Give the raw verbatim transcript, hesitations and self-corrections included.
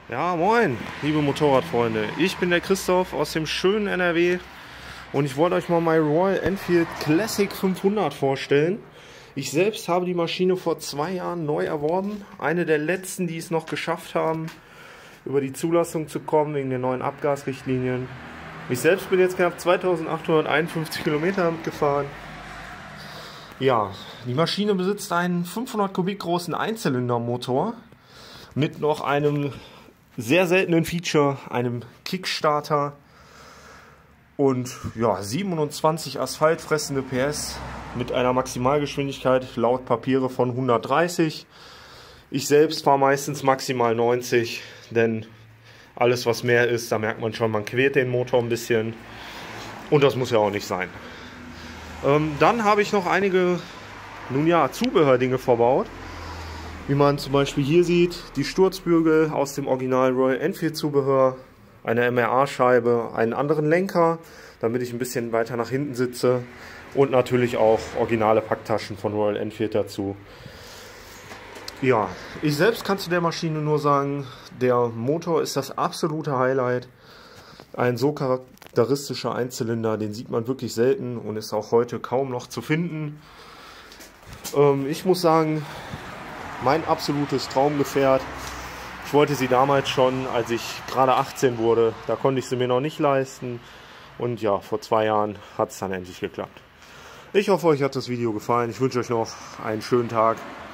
Ja, moin, liebe Motorradfreunde. Ich bin der Christoph aus dem schönen N R W und ich wollte euch mal mein Royal Enfield Classic fünfhundert vorstellen. Ich selbst habe die Maschine vor zwei Jahren neu erworben. Eine der letzten, die es noch geschafft haben, über die Zulassung zu kommen wegen den neuen Abgasrichtlinien. Ich selbst bin jetzt knapp zweitausendachthunderteinundfünfzig Kilometer mitgefahren. Ja, die Maschine besitzt einen fünfhundert Kubik großen Einzylindermotor mit noch einem sehr seltenen Feature, einem Kickstarter und ja, siebenundzwanzig asphaltfressende P S mit einer Maximalgeschwindigkeit laut Papiere von hundertdreißig. Ich selbst fahre meistens maximal neunzig, denn alles was mehr ist, da merkt man schon, man quält den Motor ein bisschen und das muss ja auch nicht sein. Ähm, dann habe ich noch einige, nun ja, Zubehördinge verbaut. Wie man zum Beispiel hier sieht, die Sturzbügel aus dem Original Royal Enfield Zubehör, eine M R A-Scheibe, einen anderen Lenker, damit ich ein bisschen weiter nach hinten sitze und natürlich auch originale Packtaschen von Royal Enfield dazu. Ja, ich selbst kann zu der Maschine nur sagen, der Motor ist das absolute Highlight. Ein so charakteristischer Einzylinder, den sieht man wirklich selten und ist auch heute kaum noch zu finden. Ähm, ich muss sagen, mein absolutes Traumgefährt. Ich wollte sie damals schon, als ich gerade achtzehn wurde. Da konnte ich sie mir noch nicht leisten. Und ja, vor zwei Jahren hat es dann endlich geklappt. Ich hoffe, euch hat das Video gefallen. Ich wünsche euch noch einen schönen Tag.